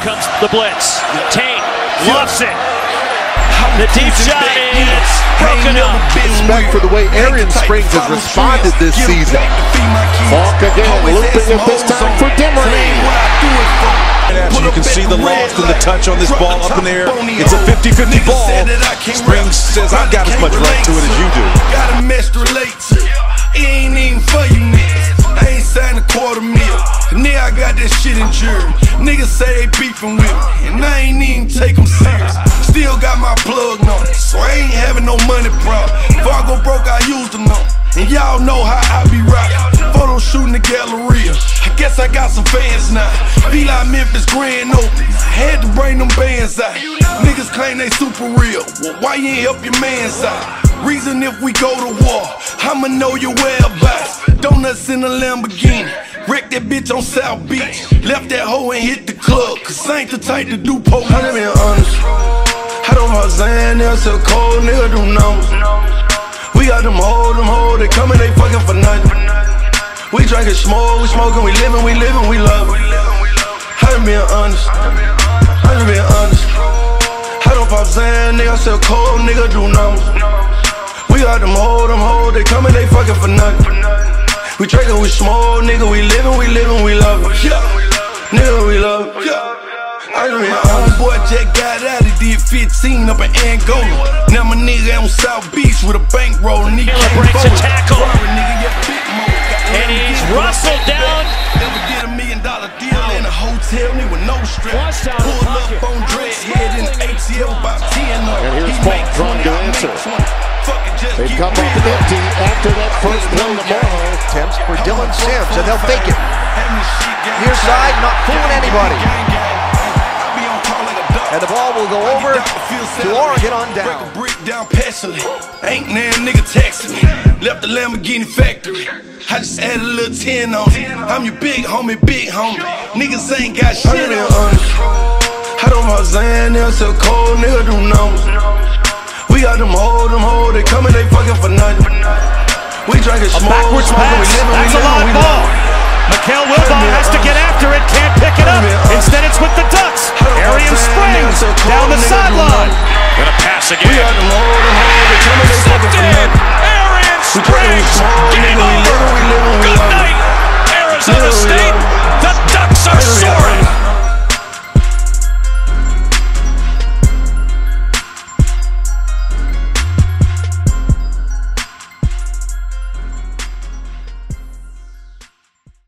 comes the blitz. Tate lofts it. The deep shot is broken up. Respect for the way Arian Springs has responded this season. Falk again, looping it this time for Demery. You can see the loft and the touch on this ball up in the air. It's a 50-50 ball. Springs says, I've got as much right to it as you do. Got a mess to relate to. It ain't even for you niggas. I ain't signed $250,000. Nigga, I got that shit in jury. Niggas say they beefing with me, and I ain't even take them serious. Still got my plug on it, so I ain't having no money problem. Before I go broke, I used them on. And y'all know how I be rockin'. Photo shooting the Galleria. I guess I got some fans now. Feel like Memphis Grand Open. I had to bring them bands out. Niggas claim they super real. Well, why you ain't help your mans out? Reason if we go to war, I'ma know your whereabouts. Donuts in a Lamborghini. Wrecked that bitch on South Beach. Left that hoe and hit the club. Cause I ain't the type to do police. I'm being honest. I don't know Zan, they're so cold, nigga do numbers. We got them hoes, they coming, they fucking for nothing. We drinkin' smoke, we smoking, we living, we love it. I just being honest. I don't pop Zan, nigga so cold, nigga do numbers. We got them hoes, they coming, they fucking for nothing. We drinkin', we smoke, nigga, we living, we love it. Nigga, we love it. I just being honest. Boy just got out, he did 15 up in Angola. Now my nigga on South Beach with a bankroll and he can't breaks a forward. tackle. And he's rustled down. Never did $1 million deal in a hotel, me with no strap. Pull up on dreadhead in the ATL about 10 up. And here's Falk trying to answer. They come up empty after that first play tomorrow. Attempts for Dylan Sims, and they'll fake it. Near side, not fooling anybody. And the ball will go over to Oregon on down. Break a brick down passionately. Ain't now nigga texting me. Left the Lamborghini factory. I just added a little 10 on it. I'm your big homie. Niggas ain't got shit on it. I don't know Zan, they're so cold, nigga do numbers. We got them hoes, they coming, they fucking for nothing. We drinkin' smoke, backwards pass. That's a live ball. Mikael Wilbon has to get after it, can't pick it up. Instead, it's with the Ducks. Arian Springs down the sideline.